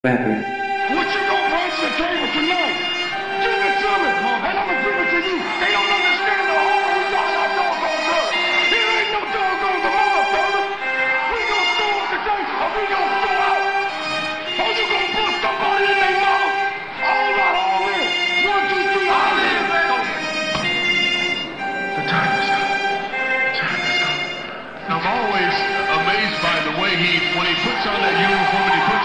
What you gonna bring to the table tonight? Give it to me, and I'ma give it to you. They don't understand the whole we got our doggone blood. It ain't no doggone tomorrow, brother. We gonna store up today, or we gonna store out. Or you gonna put somebody in their mouth? All out, all in. 1, 2, 3, all in, man. The time has come. The time has come. I'm always amazed by the way when he puts on that uniform and he puts